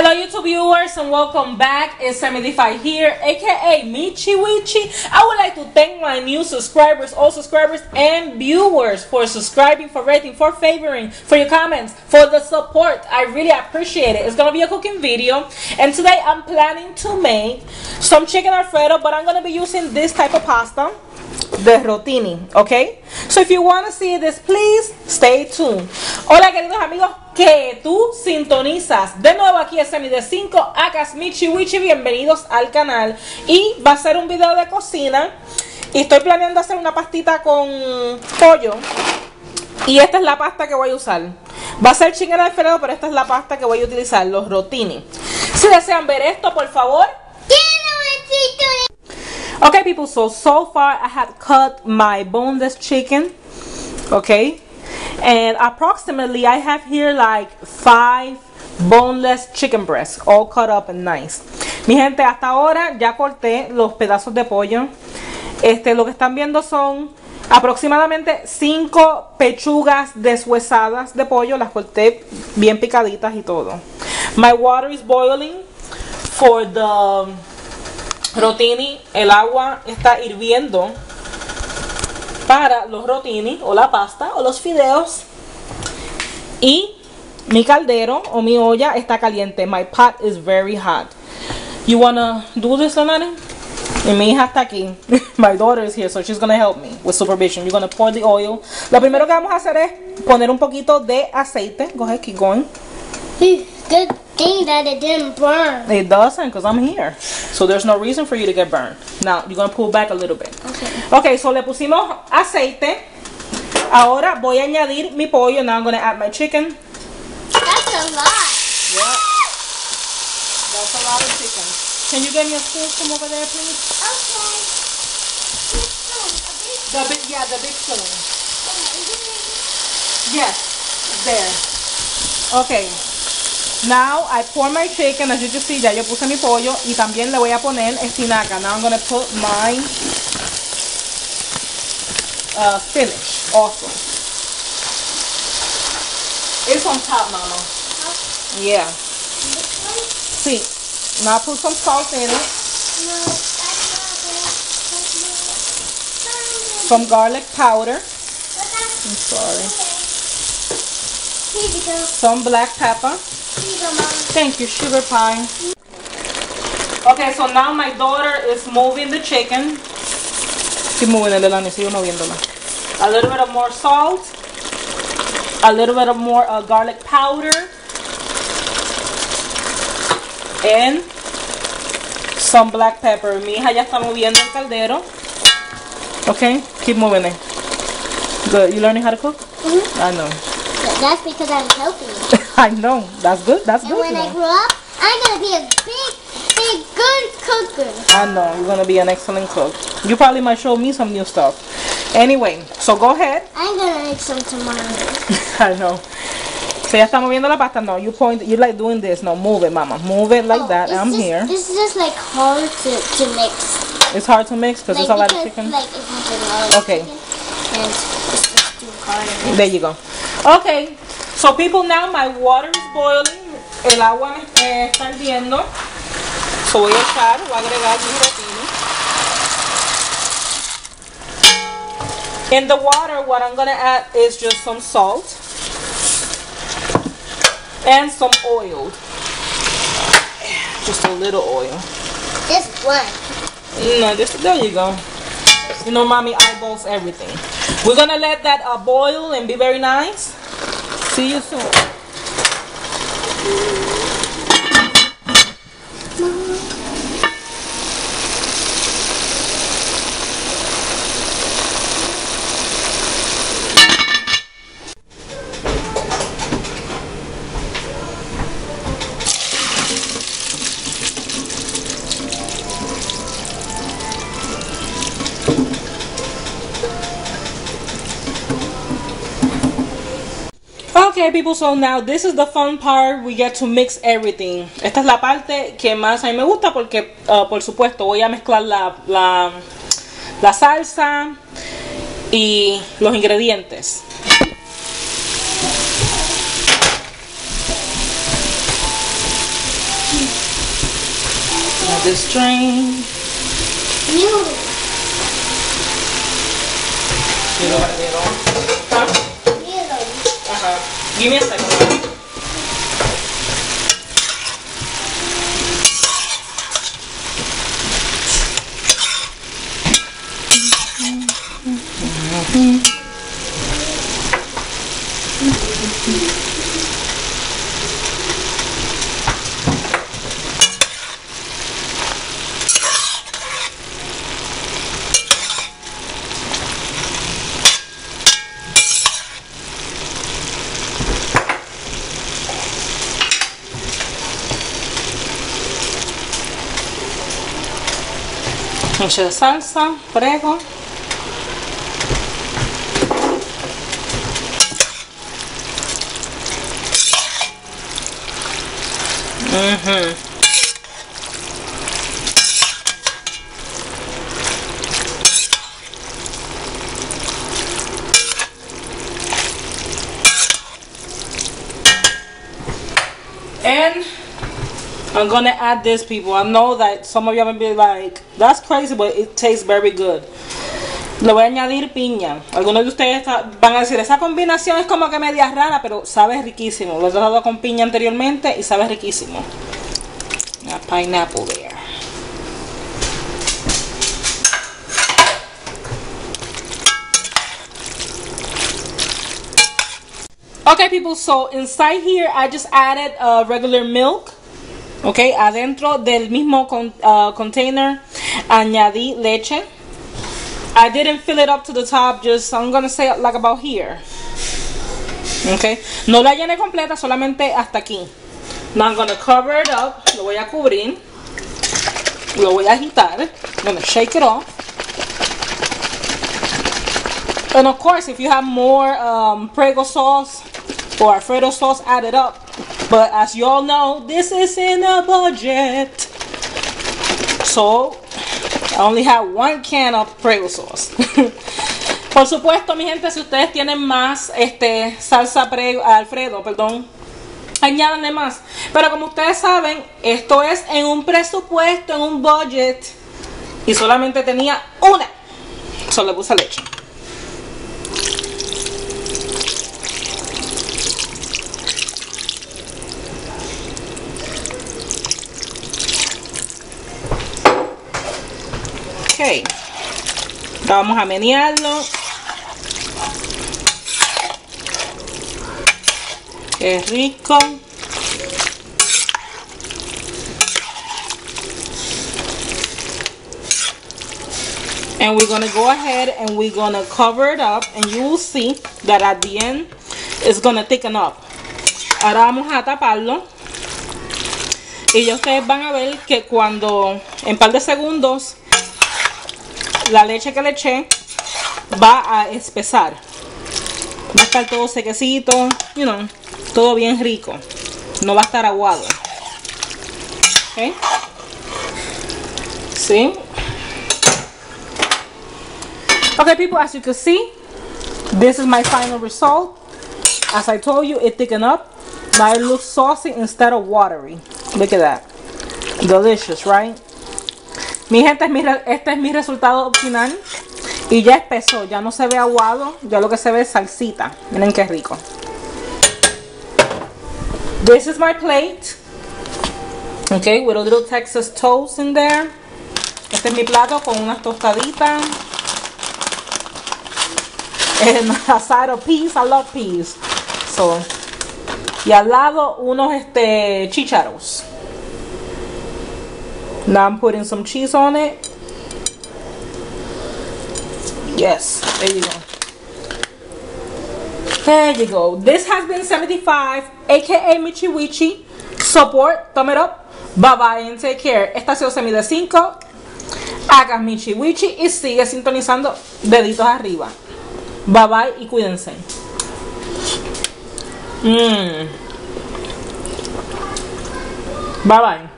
Hello YouTube viewers and welcome back. It's Sammy here, aka Michi Wichi. I would like to thank my new subscribers, all subscribers and viewers for subscribing, for rating, for favoring, for your comments, for the support. I really appreciate it. It's gonna be a cooking video, and today I'm planning to make some chicken Alfredo, but I'm gonna be using this type of pasta, the Rotini, okay? So if you want to see this, please stay tuned. Hola queridos amigos que tú sintonizas de nuevo aquí es Semi de 5 acá Michi Wichi, bienvenidos al canal. Y va a ser un video de cocina y estoy planeando hacer una pastita con pollo, y esta es la pasta que voy a usar. Va a ser chicken Alfredo, pero esta es la pasta que voy a utilizar, los Rotini. Si desean ver esto, por favor. Okay people, so far I have cut my boneless chicken, okay, and approximately I have here like 5 boneless chicken breasts, all cut up and nice. Mi gente, hasta ahora ya corté los pedazos de pollo. Lo que están viendo son aproximadamente 5 pechugas deshuesadas de pollo, las corté bien picaditas y todo. My water is boiling for the Rotini. El agua está hirviendo para los Rotini o la pasta o los fideos, y mi caldero o mi olla está caliente. My pot is very hot. You wanna do this, Lonani? Y mi hija está aquí. My daughter is here, so she's gonna help me with supervision. You're gonna pour the oil. Lo primero que vamos a hacer es poner un poquito de aceite. Go ahead, keep going. Good thing that it didn't burn. It doesn't, because I'm here. So there's no reason for you to get burned. Now, you're going to pull back a little bit. Okay, so le pusimos aceite. Ahora voy a añadir mi pollo. Now I'm going to add my chicken. That's a lot. Yeah. That's a lot of chicken. Can you get me a spoon from over there, please? Okay. Big spoon. The big spoon. Yes, there. Okay. Now I pour my chicken. As you can see, ya yo puse mi pollo y también le voy a poner espinaca. Now I'm going to put my spinach also. It's on top, mama. Yeah. See, now put some salt in it. Some garlic powder. I'm sorry. Some black pepper. Thank you, sugar pie. Okay, so now my daughter is moving the chicken. Keep moving it, Lelani, sigo moviéndola. A little bit of more salt. A little bit of more garlic powder. And some black pepper. Mi hija ya está moviendo el caldero. Okay, keep moving it. Good. You learning how to cook? Mm-hmm. I know. That's because I'm helping you. I know. That's good. That's good. And when I grow up, I'm going to be a big, good cooker. I know. You're going to be an excellent cook. You probably might show me some new stuff. Anyway, so go ahead. I'm going to make some tomorrow. I know. So ya está moviendo la pasta. No, you point. You like doing this. No, move it, mama. Move it like that. I'm here. It's just like hard to mix. It's hard to mix because like, it's a lot of chicken. Like it's a lot of okay. chicken, and it's just too hard to mix. There you go. Okay. So people, now my water is boiling. El agua está hirviendo. So voy a echar, voy a agregar mi Rotini. In the water, what I'm gonna add is just some salt and some oil. Just a little oil. Just one. No, there you go. You know, mommy eyeballs everything. We're gonna let that boil and be very nice. See you soon. Okay people, so now this is the fun part. We get to mix everything. Esta es la parte que más a mí me gusta porque por supuesto voy a mezclar la salsa y los ingredientes. Let this drain. Noodles. You know how to get it on? Huh? Give me a second. Mucha salsa, frego. And I'm gonna add this, people. I know that some of you may be like, that's crazy, but it tastes very good. Le voy a añadir piña. Algunos de ustedes van a decir, esa combinación es como que media rara, pero sabe riquísimo. Lo he tratado con piña anteriormente y sabe riquísimo. A pineapple there. Okay, people, so inside here I just added regular milk. Okay, adentro del mismo container añadí leche. I didn't fill it up to the top, just I'm gonna say like about here. Okay, no la llené completa, solamente hasta aquí. Now I'm gonna cover it up. Lo voy a cubrir. Lo voy a agitar. I'm gonna shake it off. And of course, if you have more Prego sauce or Alfredo sauce, add it up. But as you all know, this is in a budget. So, I only have one can of Prego sauce. Por supuesto, mi gente, si ustedes tienen más salsa Alfredo, perdón, añádanle más. Pero como ustedes saben, esto es en un presupuesto, en un budget. Y solamente tenía una. Solo le puse leche. Ok, ahora vamos a menearlo. Qué rico. And we're gonna go ahead and we're gonna cover it up, and you will see that at the end it's gonna thicken up. Ahora vamos a taparlo. Y ya ustedes van a ver que cuando en par de segundos la leche que le eché va a espesar. Va a estar todo sequecito, you know, todo bien rico. No va a estar aguado. Okay. See? Okay, people, as you can see, this is my final result. As I told you, it thickened up. Now it looks saucy instead of watery. Look at that. Delicious, right? Mi gente, este es mi resultado final. Y ya espesó, ya no se ve aguado. Ya lo que se ve es salsita. Miren qué rico. This is my plate. Okay, with a little Texas toast in there. Este es mi plato con unas tostaditas. And a side of peas. I love peas. So, y al lado unos chícharos. Now I'm putting some cheese on it. Yes, there you go. There you go. This has been 75, aka Michi Wichi. Support, thumb it up. Bye bye and take care. Esta ha sido Semi de 5. Hagas Michi Wichi y sigue sintonizando deditos arriba. Bye bye y cuídense. Bye bye.